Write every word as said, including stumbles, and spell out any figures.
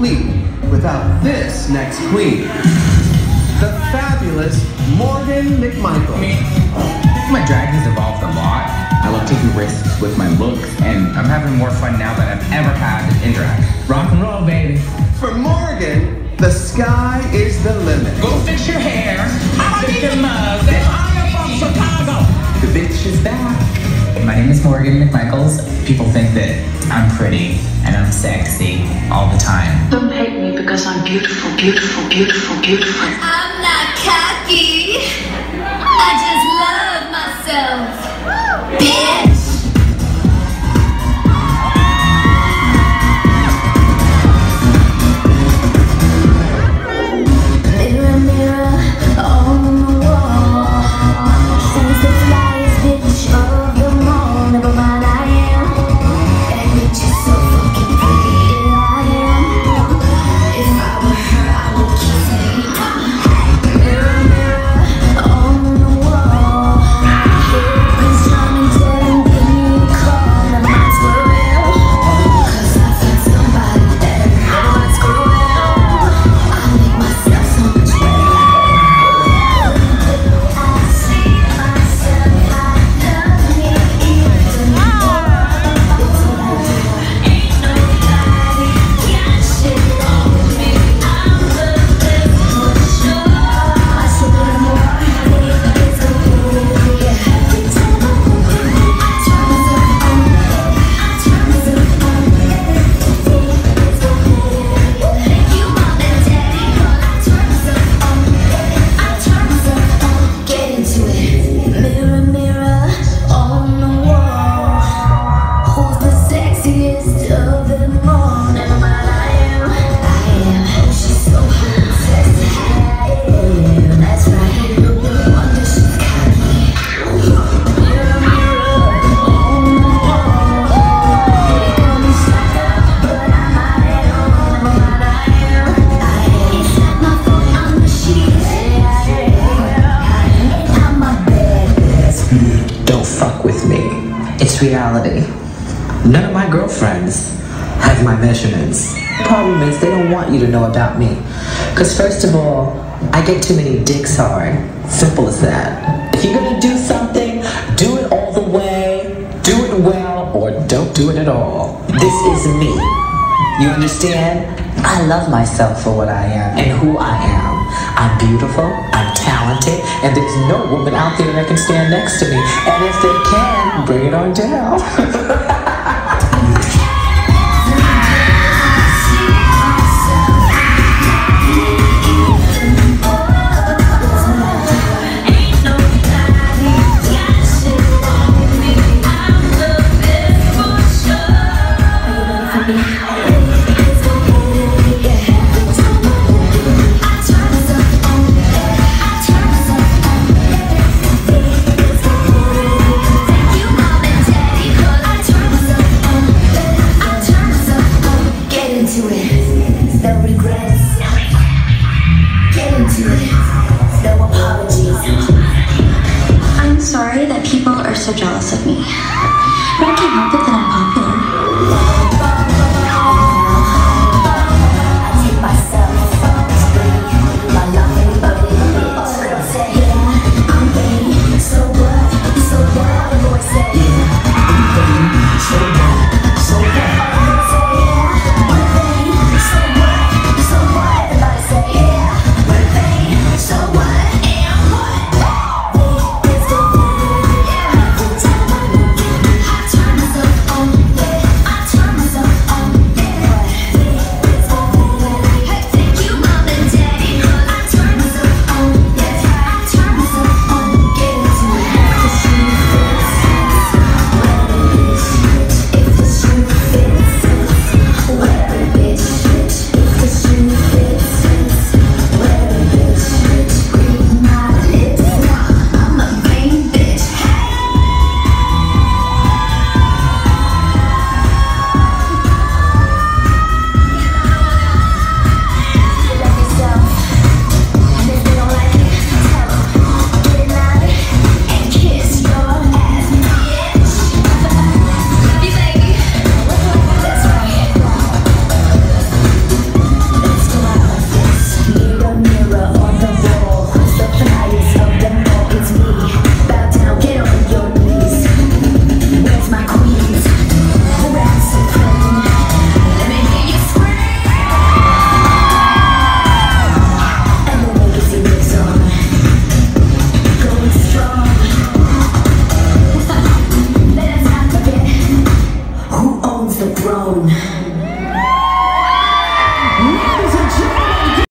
complete without this next queen. The fabulous Morgan McMichaels. My drag has evolved a lot. I love taking risks with my looks, and I'm having more fun now than I've ever had in drag. Rock and roll, baby. For Morgan, the sky is the limit. Go fix your hair. I fix your mugs. And I am from Chicago. The bitch is back. My name is Morgan McMichaels. People think that I'm pretty and I'm sexy all the time. Don't hate me because I'm beautiful, beautiful, beautiful, beautiful. I'm not cocky. I just love myself. Bitch. Mirror, mirror on the wall. Who's the flyest bitch of them all? Never mind, I am. That bitch is so fucking pretty. Yeah, I am. If I were her, I would kiss me. Mirror, mirror on the wall. Who's trying to tell him, give me a call? My mind's for real. Cause I found somebody that everyone's cruel. I make myself so much better. I see myself, I love me even more. Ain't nobody got shit on me. I'm the best for sure. I should be more, it's okay. Every time I open it, I turn myself on. I turn myself on. Everything is okay. Thank you, mom and daddy, but I turn myself on. I turn myself on. Get into it. Mirror, mirror on the wall. Who's the sexiest of them all? Never mind, I am. I am. She's so hot, sexy. I am. That's right. No wonder she's got me. Mirror, mirror on the wall. They call me sucker, but I'm not at all. Never mind, I am. I am. It's not my fault, I'm the shit. I am. And I'm a bad. Don't fuck with me. It's reality. None of my girlfriends have my measurements. The problem is they don't want you to know about me. Because first of all, I get too many dicks hard. Simple as that. If you're gonna do something, do it all the way, do it well, or don't do it at all. This is me. You understand? I love myself for what I am and who I am. I'm beautiful, I'm talented, and there's no woman out there that can stand next to me. And if they can, bring it on down. I'm sorry that people are so jealous of me.